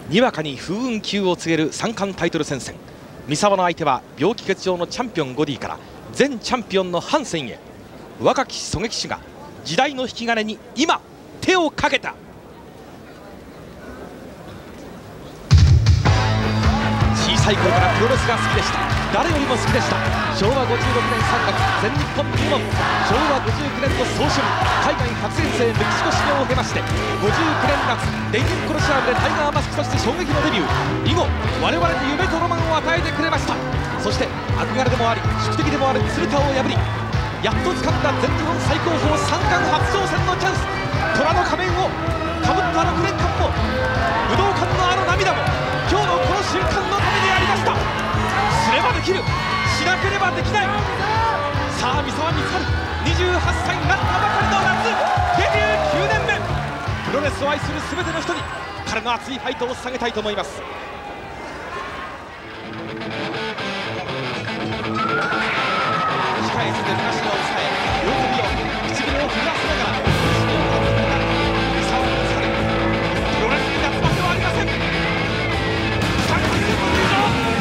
にわかに風雲急を告げる三冠タイトル戦線。三沢の相手は病気欠場のチャンピオンゴディから前チャンピオンのハンセンへ、若き狙撃手が時代の引き金に今手をかけた。小さい頃からプロレスが好きでした。誰よりも好きでした。昭和56年3月全日本入門、昭和59年の早春海外初遠征メキシコ修行を経まして、59年夏田園コロシアムでタイガーマスクとして衝撃のデビュー。以後我々に夢とロマンを与えてくれました。そして憧れでもあり宿敵でもある鶴田を破り、やっと掴んだ全日本最高峰三冠初挑戦のチャンス。虎の仮面をかぶった6年間も、武道館のあの涙も、今日のこの瞬間のためでありました。すればできる、しなければできない。さあ三沢光晴、28歳になったばかりの夏、デビュー9年目。プロレスを愛する全ての人に彼の熱いファイトを捧げたいと思います。控え室で昔の抑え、両首を唇を震わせながら三沢光晴、プロレスに夏場ではありません。三冠戦の入場、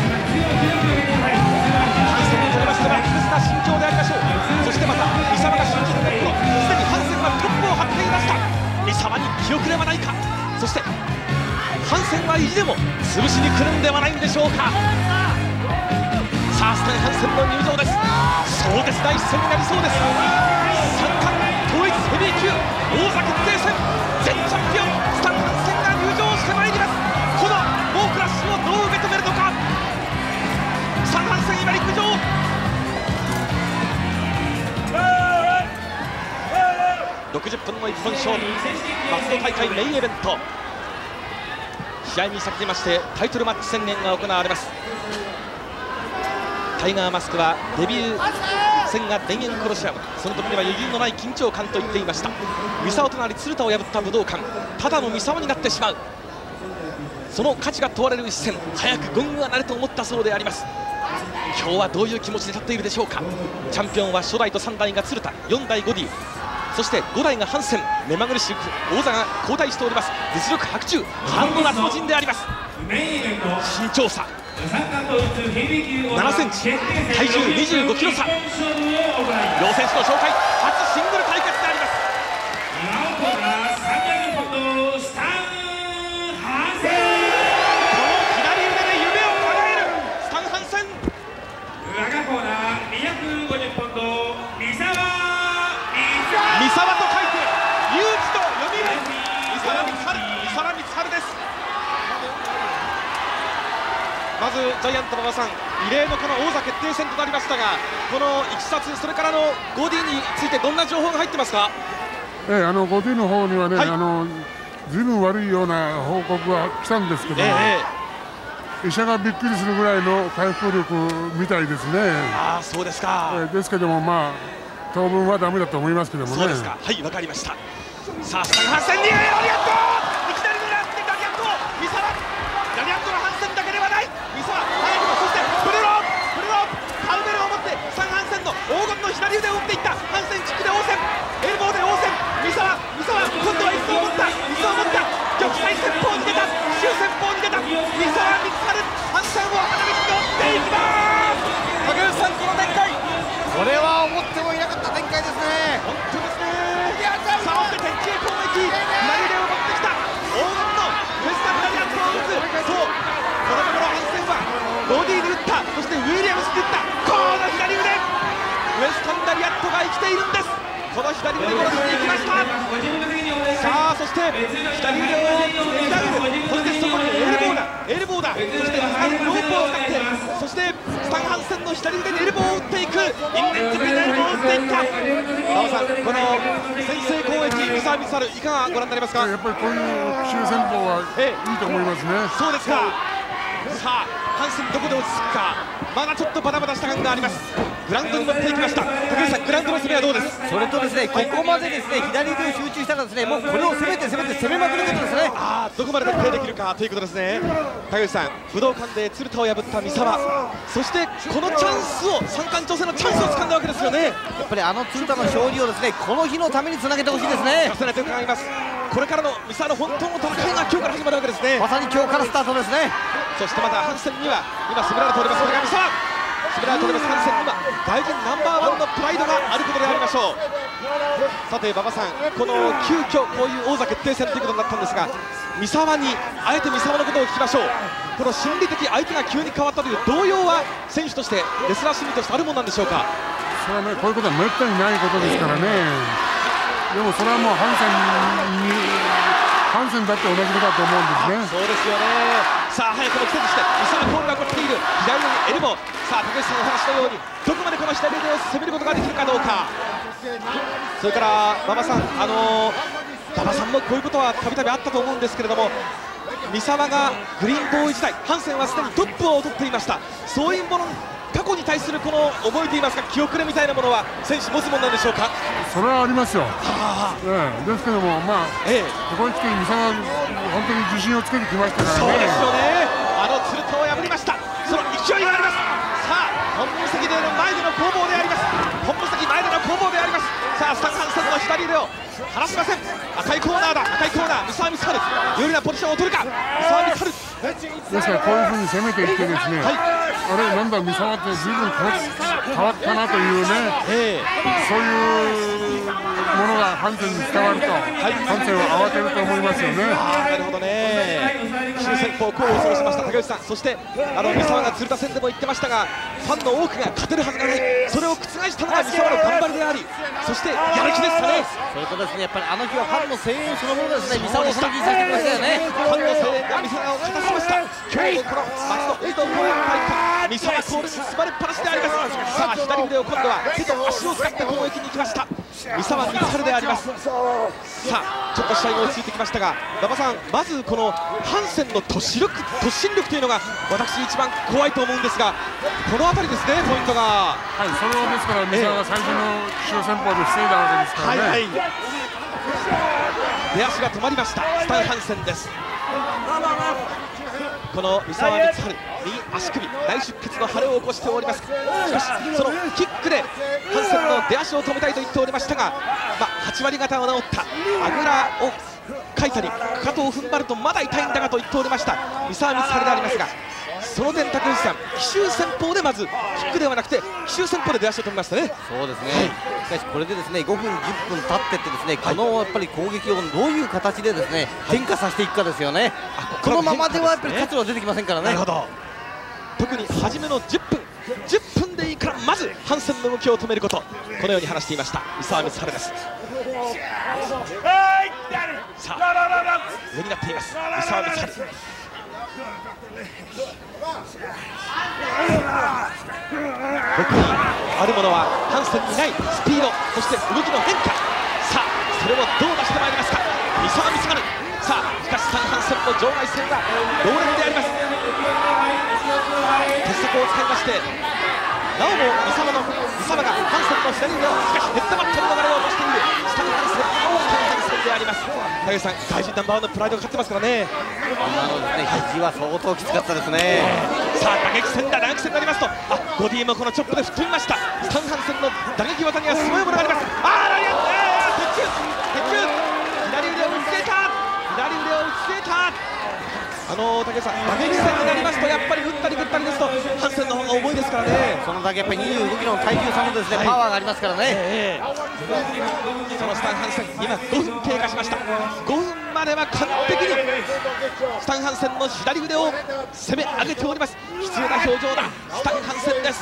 ハンセンにとりましては特別な心境でありましょう。そしてまた三沢が新人の頃、すでにハンセンはトップを張っていました。三沢に記憶ではないか。そしてハンセンは意地でも潰しに来るんではないんでしょうか。さあスタン・ハンセンの入場です。壮絶な一戦になりそうです。三冠統一ヘビー級王座決定戦、前チャンピオンスタン・ハンセンが入場してまいります。この猛クラッシュをどう受け止めるのか。スタン・ハンセン今陸上、60分の一本勝負、松戸大会メインイベント。試合に先立ちましてタイトルマッチ宣言が行われます。タイガーマスクはデビュー戦が田園コロシアム、その時には余裕のない緊張感と言っていました。三沢となり鶴田を破った武道館、ただの三沢になってしまう、その価値が問われる一戦、早くゴングが鳴ると思ったそうであります。今日はどういう気持ちで立っているでしょうか。チャンピオンは初代と3代が鶴田、4代ゴディ、そして5代がハンセン、目まぐるしく王座が交代しております。実力伯仲、半の夏の陣であります。身長差7センチ、体重25キロ差、両選手の紹介、初シングル対決であります。この左腕で夢を叶えるスタン・ハンセン。 赤コーナー250ポンド、三沢と書いて勇気と読みる三沢光晴です。まずジャイアント馬場さん、異例のこの王座決定戦となりましたが、このいきさつ、それからゴディについてどんな情報が入ってますか。 ゴディの方にはね、ずいぶん悪いような報告が来たんですけど、医者がびっくりするぐらいの回復力みたいですね。 ああ、そうですか。 ですけども、まあ当分はダメだと思いますけどもね。 そうですか。はい、わかりました。さあスタン・ハンセンにありがとう、いきなり狙ってダリアント、三沢、ダリアントのハンセンだけではない。三沢、早くも、そしてプルロープ、カウベルを持ってスタン・ハンセンの黄金の左腕を打っていった。ハンセンキックで応戦、エルボーで応戦。三沢、今度は椅子を持った、玉砕戦法に出た、奇襲戦法に出た。三沢光晴、ハンセンを鼻に乗っていきます。竹内さん、この展開、 これは思ってもいなかった展開ですね。 本当ですね。さあ、そして鉄球攻撃、左腕を持ってきた黄金のウエスタンダリアントを打つ。そう、このところハンセンはボディに打った、そしてウィリアムスに打った、この左腕、ウエスタンダリアントが生きているんです。この左腕を殺していきました。さあ、そして左腕をそしてそこにエルボーだ、そしてロープを使って、そしてスタン・ハンセンの左腕にエルボーを打っていく、インレンジペナエルボーを打っていった。馬場さん、この先制攻撃、三沢光晴、いかがご覧になりますか。 やっぱりこういう奇襲戦法はいいと思いますね。 そうですか。さあ、ハンセンどこで落ち着くか、まだちょっとバタバタした感があります。グラウンドに持っていきました。竹内さん、グラウンドの攻めはどうです。 それとですね、ここまでですね、左腕を集中したらですね、もうこれを攻めまくることですね。 ああ、どこまで徹底できるかということですね。竹内さん、武道館で鶴田を破った三沢、そしてこのチャンスを、三冠挑戦のチャンスを掴んだわけですよね。 やっぱり鶴田の勝利をですね、この日のためにつなげてほしいですね。 重ねて伺います。 これからの三沢の本当の戦いが今日から始まるわけですね。 まさに今日からスタートですね。 そしてまたハンセンには今攻められております。これが三沢攻められております。ハンセンには外人ナンバーワンのプライドがあることでありましょう。さて馬場さん、この急遽こういう王座決定戦ということになったんですが、三沢にあえて三沢のことを聞きましょう。この心理的相手が急に変わったという動揺は選手としてレスラー心理としてあるものなんでしょうか。 それはね、こういうことはめったにないことですからね。でもそれはもうハンセンだって同じことだと思うんですね。 そうですよね。さあ早くも季節して三沢コールが起こっている。左のエルボー、さあ竹内さんのお話のようにどこまでこの左腕を攻めることができるかどうか。それから馬場さん、馬場さんもこういうことはたびたびあったと思うんですけれども、三沢がグリーンボーイ時代、ハンセンはすでにトップを取っていました。そういうもの、過去に対するこの覚えていますか、記憶みたいなものは選手持つものなんでしょうか。 それはありますよ。ですけども、まあ、ここに来て三沢本当に自信をつけてきましたからね。 そうですよね。鶴田を破りました。その勢いがあります。さあ本部関での前での攻防であります。本部関前での攻防であります。さあスタンハンセンの左腕を離しません。赤いコーナーだ、赤いコーナー、三沢光晴、有利なポジションを取るか、三沢光晴。 ですからこういうふうに攻めていってですね、あれなんだ三沢って随分変わったなというね、そういうものがハンセンに伝わると、ハンセンは慌てると思いますよね。 なるほどね。奇襲戦法候補をしました竹内さん、そして三沢が鶴田戦でも言ってましたが、ファンの多くが勝てるはずがない、それを覆したのが三沢の頑張りであり、そしてやる気ですかね。 それとですね、やっぱりあの日はファンの声援そのものがですね、三沢をその気にさせてきましたよね。 ファンの声援が三沢を勝たせました。今日もこの松の運動公園会館、三沢コールに包まれっぱなしであります。さあ左腕を今度は手と足を使って攻撃に行きました。三沢光晴であります。さあちょっと試合が落ち着いてきましたが、馬場さん、まずこのハンセンの突進力というのが私一番怖いと思うんですが、この辺りですね、ポイントが。 それをですから三沢が最初の奇襲戦法で防いだわけですからね。 出足が止まりました。スタンハンセンです。この三沢光晴、右足首内出血の腫れを起こしております。しかしそのキックでハンセンの出足を止めたいと言っておりましたが、8割方を治ったあぐらをかいたりかかとを踏ん張るとまだ痛いんだがと言っておりました三沢光晴でありますが、その点竹内さん、奇襲戦法でまずキックではなくて奇襲戦法で出足を止めましたね。 そうですね、しかしこれでですね5分10分経ってってですね、このやっぱり攻撃をどういう形でですね変化させていくかですよね。このままではやっぱり活路は出てきませんからね。 なるほど。特に初めの10分でいいからまずハンセンの動きを止めること、このように話していました三沢光晴です。さあ上になっています三沢光晴。僕にあるものはハンセンにないスピード、そして動きの変化。さあそれをどう出してまいりますか三沢光晴。さあしかしスタンハンセンの場外戦は同連であります。鉄則を使いましてなおも三沢がハンセンの左腕をしかしヘッドバットに逃れようとしているスタンハンセンであります。竹内さん、外人ナンバーワンのプライドが勝ってますからね。 今のですね肘は相当きつかったですね。 さあ打撃戦だ、打撃戦になりますと、ボディもこのチョップで吹っ飛びました。スタンハンセンの打撃技にはすごいものがあります。鉄球左腕を打ち据えた、竹内さん、打撃戦になりますとやっぱり打ったりですとハンセンの方が重いですからね。 そのだけやっぱり25キロの体重差のですね、パワーがありますからね。 そのスタンハンセン、今5分経過しました。5分までは完璧にスタンハンセンの左腕を攻め上げております。必要な表情だスタンハンセンです。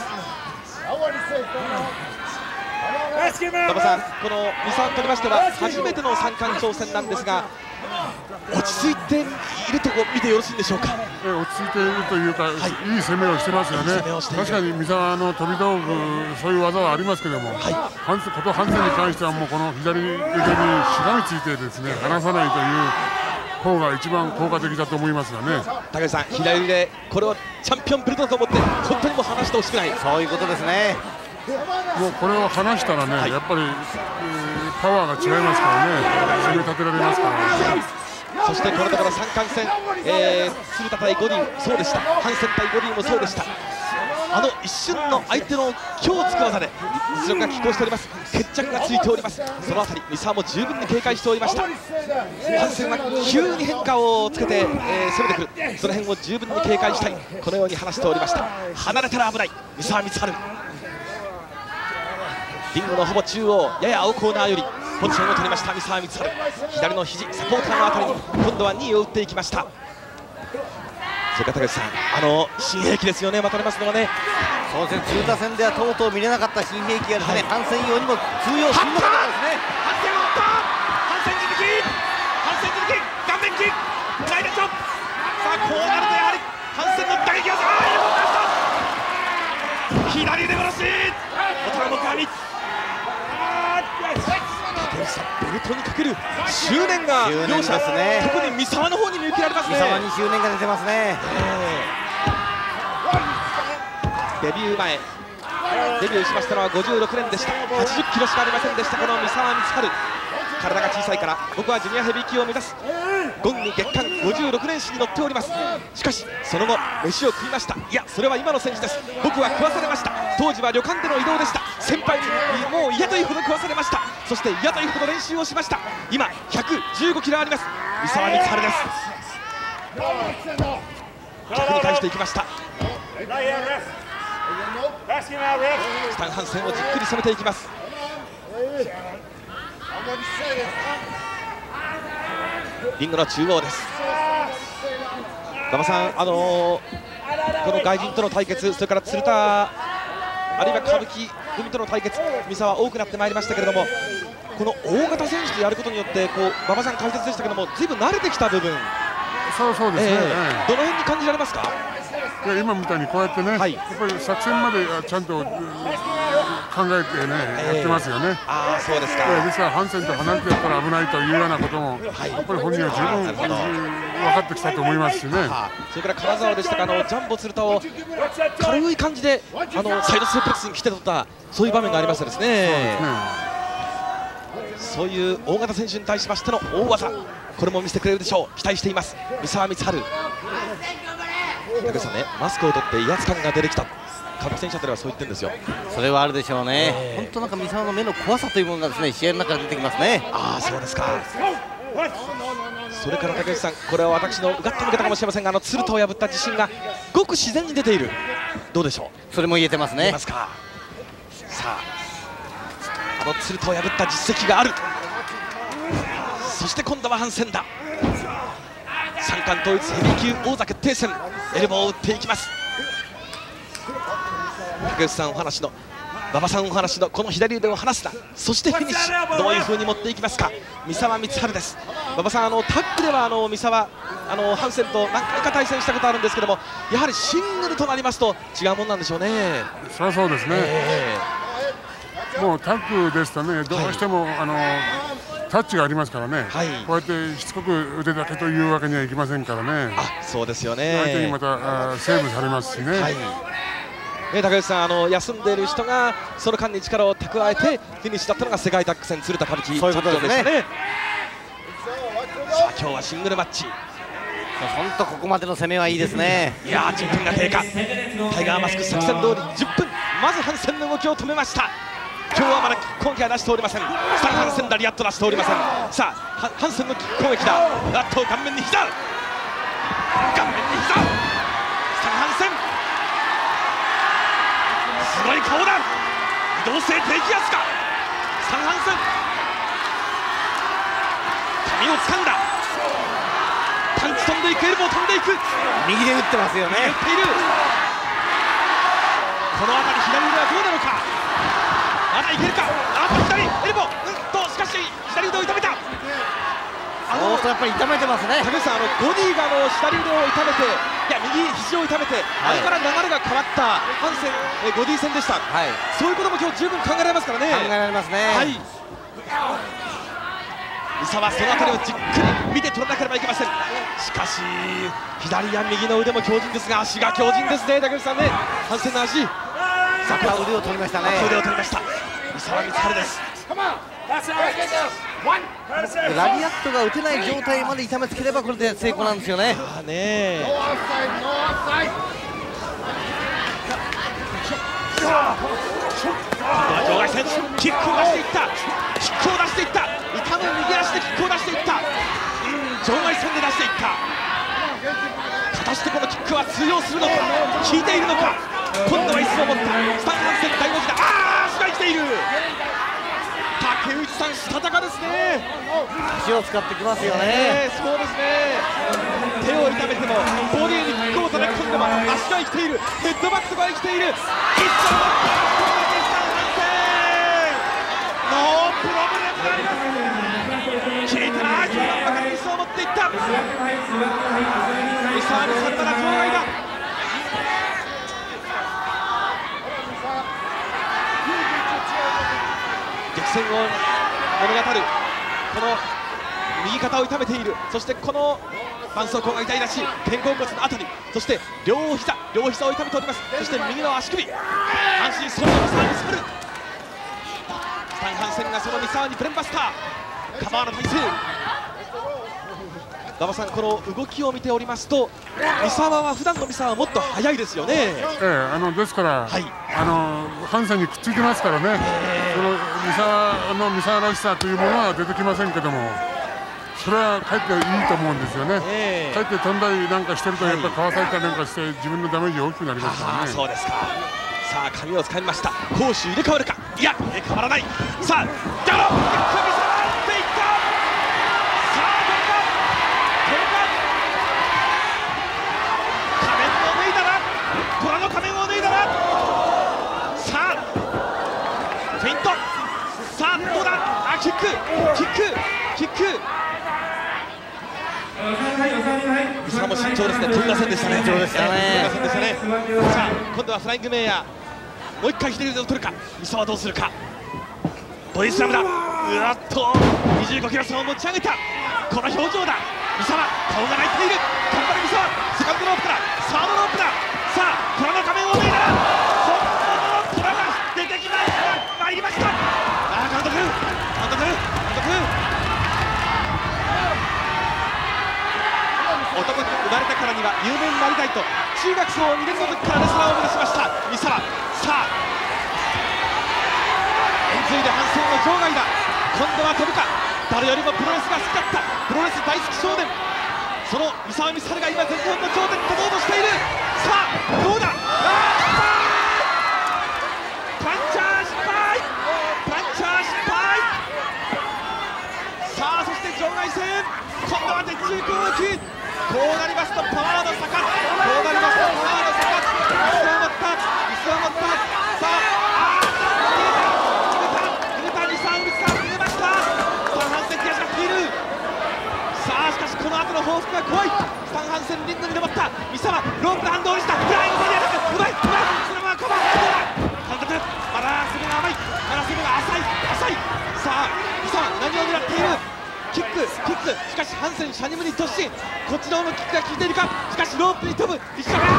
馬場さん、この三沢にとりましては初めての三冠挑戦なんですが、落ち着いていると見てよろしいんでしょうか。 落ち着いているというか、いい攻めをしてますよね。確かに三沢の飛び道具、そういう技はありますけども、ハンセンに関してはもうこの左腕にしがみついてですね離さないという方が一番効果的だと思いますがね。 竹内さん、左腕、これをチャンピオンベルトだと思って本当にもう離してほしくない、 そういうことですね。 もうこれを離したらね、やっぱり、パワーが違いますからね、攻め立てられますからね。 そしてこのところ三冠戦、鶴田対ゴディもそうでした、ハンセン対ゴディもそうでした。 一瞬の相手の強をつく技で実力が拮抗しております。決着がついております。そのあたり三沢も十分に警戒しておりました。ハンセンは急に変化をつけて、攻めてくる、その辺を十分に警戒したい、このように話しておりました。離れたら危ない三沢光晴。リングのほぼ中央、やや青コーナーよりポジションを取りました三沢光晴。左の肘サポーターのあたりに今度は2位を打っていきました。それから竹内さん、新兵器ですよね、まとめますのはね。 そうですね、中打戦ではとうとう見れなかった新兵器がですね、ハンセン用にも通用するのかですね。 ハンセンを打った。ハンセン続き。ハンセン続き。顔面キック。ライデンチョップ。さあこうなるとやはりハンセンの打撃技。左で殺し。大人の神。 竹内さん、ベルトにかける執念が両者、特に三沢の方に見受けられますね。 三沢に執念が出てますね。 デビュー前、デビューしましたのは56年でした。80キロしかありませんでした、この三沢光晴。体が小さいから僕はジュニアヘビー級を目指す、ゴンに月間56年史に乗っております。しかしその後飯を食いました。いや、それは今の選手です。僕は食わされました。当時は旅館での移動でした。先輩にもう嫌というほど食わされました。そして嫌というほど練習をしました。今115キロあります、三沢光晴です。逆に返していきました。スタン・ハンセンをじっくり攻めていきます。リングの中央です。馬場さん、この外人との対決、それから鶴田あるいは歌舞伎組との対決、三沢多くなってまいりましたけれども、この大型選手とやることによって馬場さん解説でしたけども、ずいぶん慣れてきた部分、 そうですね、 どの辺に感じられますか？ いや、今みたいにこうやってね、やっぱり作戦までちゃんと考えてね、やってますよね。 ああ、そうですか。 ですからハンセンと離れてやったら危ないというようなことも、やっぱり本人は十分分かってきたと思いますしね。 それから金沢でしたか、ジャンボ鶴田を軽い感じでサイドスープレックスに来て取った、そういう場面がありましたですね。そういう大型選手に対しましての大技、これも見せてくれるでしょう。期待しています三沢光晴。竹内さんね、マスクを取って威圧感が出てきた、歌舞伎選手あたりはそう言ってるんですよ。 それはあるでしょうね。本当なんか三沢の目の怖さというものがですね、試合の中で出てきますね。 ああ、そうですか。それから竹内さん、これは私のうがった見方かもしれませんが、鶴田を破った自信がごく自然に出ている、どうでしょう？ それも言えてますね。 言えますか。さあ、鶴田を破った実績がある。そして今度はハンセンだ。三冠統一ヘビー級王座決定戦、エルボーを打っていきます。竹内さんお話の、馬場さんお話のこの左腕を離すな、そしてフィニッシュ、どういう風に持っていきますか、三沢光晴です。馬場さん、タッグでは三沢ハンセンと何回か対戦したことあるんですけども、やはりシングルとなりますと違うもんなんでしょうね。 そうですね、もうタッグですとね、どうしても、タッチがありますからね、こうやってしつこく腕だけというわけにはいきませんからね。 そうですよね。 相手にまたセーブされますしね。 竹内さん、休んでいる人がその間に力を蓄えてフィニッシュだったのが世界タッグ戦鶴田歌舞伎チャンピオンでしたね。さあ今日はシングルマッチ、 本当ここまでの攻めはいいですね。 いやー、10分が経過、タイガーマスク作戦通り10分、まずハンセンの動きを止めました。今日はまだキック攻撃は出しておりません。スタン・ハンセンだ、リアット出しておりません。さあハンセンのキック攻撃だ。顔面に膝、顔面に膝、スタン・ハンセン、すごい顔だ、移動性低気圧か、スタン・ハンセン、髪を掴んだ、パンチ飛んでいく、エルボー飛んでいく、 右で打ってますよね。 打っている、この辺り左腕はどうなのか、まだいけるか、左エルボー、しかし左腕を痛めた。 やっぱり痛めてますね。 竹内さん、ゴディが左腕を痛めて、いや右肘を痛めて、あれから流れが変わったハンセン、ゴディ戦でした、そういうことも今日十分考えられますからね。 考えられますね。 三沢、その辺りをじっくり見て取らなければいけません。しかし左や右の腕も強靭ですが、足が強靭ですね、竹内さんね、ハンセンの足、 桜腕を取りましたね。 腕を取りました三沢光晴です。 ラリアットが打てない状態まで痛めつければこれで成功なんですよね。 場外戦、キックを出していった、キックを出していった、痛む右足でキックを出していった、場外戦で出していった。果たしてこのキックは通用するのか、効いているのか。今度は椅子を持ったスタン・ハンセン大の字だ。足が生きている。竹内さん、したたかですね。 足を使ってきますよね。 そうですね。手を痛めてもボディにキックを叩き込んでも足が生きている。ヘッドバックが生きている。一丁持ったスタン・ハンセン、ノープロブレムがあります。効いたな。一番ばかり椅子を持っていった。三沢にされたら場外だ。激戦を物語るこの右肩を痛めている。そしてこの絆創膏が痛いらしい肩甲骨のあたり、そして両膝を痛めております。そして右の足首、半身その三沢に去る。スタン・ハンセンがその三沢にブレンバスター、カバーの体勢。馬場さん、この動きを見ておりますと三沢は普段の三沢はもっと速いですよね。 ですから、ハンセンにくっついてますからね、その三沢らしさというものは出てきませんけども、それはかえっていいと思うんですよね。かえって飛んだりなんかしてると、やっぱりかわされたりなんかして自分のダメージが大きくなりますからね。 そうですか。さあ髪をつかみました。攻守入れ替わるか。いや入れ替わらない。さあガロッ首差まっていった。さあどうか仮面を脱いだら、虎の仮面を脱いだら、さあフェイント、さあどうだ。あ、キック三沢も慎重ですね。飛びませんでしたね。さあ今度はフライングメイヤー、もう一回左腕を取るか。三沢はどうするか。ボディスラムだ。うわっと25キロ差を持ち上げた。この表情だ。三沢顔が泣いている。頑張れ三沢。セカンドロープからサードロープだ。さあ虎の仮面を脱いだら本物の虎が出てきました。参りました。ああ監督男に生まれたからには有名になりたいと中学校2年の時からレスラーを目指しました三沢。さあ円髄で反戦の場外だ。今度は飛ぶか。誰よりもプロレスが好きだったプロレス大好き少年、その三沢美晴が今全日本の頂点に立とうとしている。さあどうだ。パンチャー失敗。さあそして場外戦、今度は鉄柱攻撃。こうなりますとパワーの差か。椅子を持った。さあ逃げた。三沢逃げました。スタン・ハンセン手足が切る。さあしかしこの後の報復が怖い。スタン・ハンセンリングに登った三沢、ロープでハンドを下した。フライングボディアタック、うまい。そのままカバー。どうだ。監督まだ攻めが甘い。浅い。さあ三沢何を狙っている。キック、しかしハンセン、シャニムに突進。こっちの方のキックが効いているか。しかしロープに飛ぶ。一緒に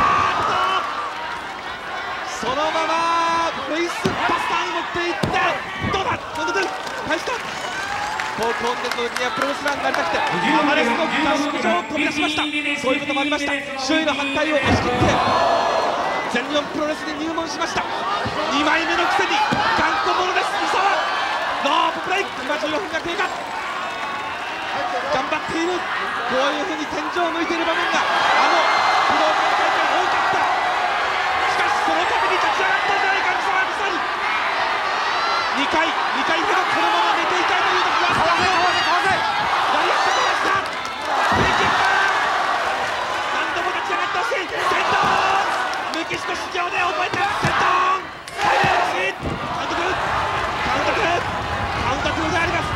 そのままフェイスバスターに持っていって、どうだ。返した。高校の時にはプロレスラーになりたくてアマレスの合宿場を飛び出しました。そういうこともありました。周囲の反対を押し切って全日本プロレスに入門しました。2枚目のくせに頑固者です。三沢ローププレイ。今14分が経過。頑張っている。こういうふうに天井を向いている場面がプロ大会で多かった。しかしその度に立ち上がったんじゃないか。三沢美咲2回ほどこのまま寝ていたいという時があった。やりかけました。フリーキック。何度も立ち上がってほしい。セントン、メキシコ史上で覚えたセントン最大のシーン。カウント2であります。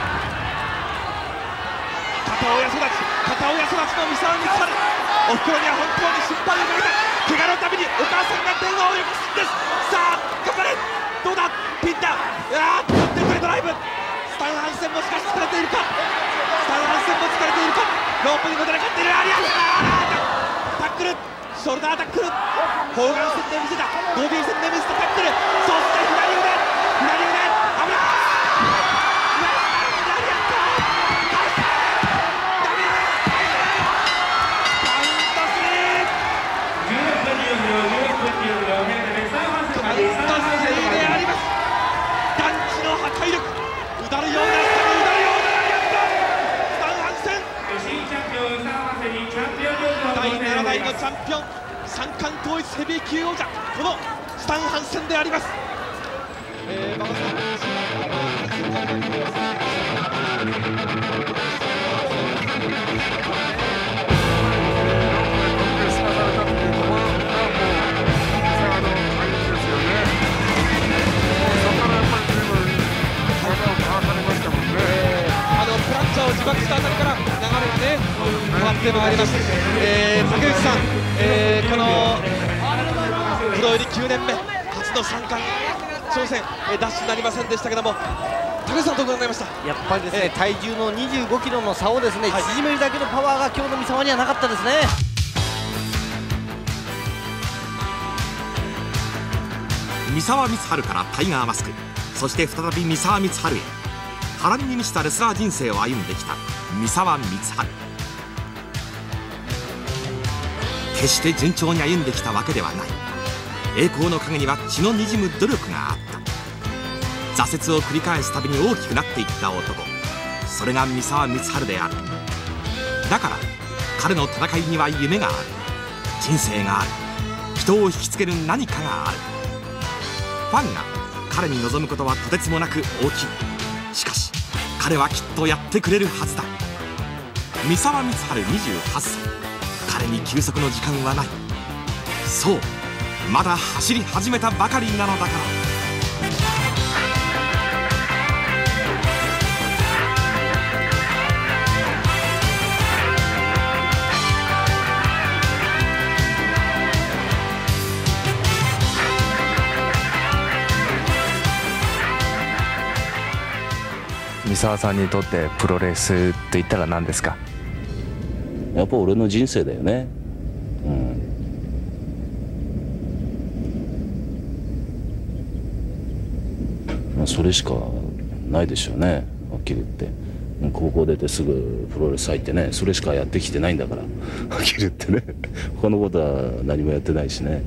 片親育ちの三沢に去る。おふくろには本当に心配をかけた。怪我のたびにお母さんが電話をよこすんです。さあ頑張れ。どうだ。ピンだ。取ってくれドライブ。スタン・ハンセンもしかし疲れているか。ロープにもたれかっている。タックル、ショルダータックル。砲丸戦で見せた、ボディ戦で見せたタックル。そして左腕危ない。カウンであります。団地の破壊力、うだるようなスタン・ハンセン、第7代のチャンピオン、三冠統一ヘビー級王者、このスタン・ハンセンであります。馬場さん自爆したあたりから流れがね変わってまいります。竹内さん、このプロ入り9年目初の三冠挑戦、ダッシュになりませんでしたけども、竹内さんどうご覧になりました？ やっぱりですね、体重の25キロの差をですね、縮めるだけのパワーが今日の三沢にはなかったですね。 三沢光晴からタイガーマスク、そして再び三沢光晴へ波乱に満ちたレスラー人生を歩んできた三沢光晴。決して順調に歩んできたわけではない。栄光の陰には血のにじむ努力があった。挫折を繰り返すたびに大きくなっていった男、それが三沢光晴である。だから彼の戦いには夢がある、人生がある、人を引きつける何かがある。ファンが彼に望むことはとてつもなく大きい。しかし彼はきっとやってくれるはずだ。三沢光晴28歳、彼に休息の時間はない。そう、まだ走り始めたばかりなのだから。 三沢さんにとってプロレスといったら何ですか？ やっぱ俺の人生だよね。まあそれしかないでしょうね、はっきり言って。高校出てすぐプロレス入ってね、それしかやってきてないんだから、はっきり言ってね。他のことは何もやってないしね。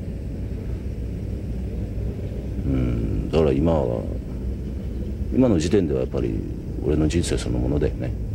だから今の時点ではやっぱり俺の人生そのものだよね。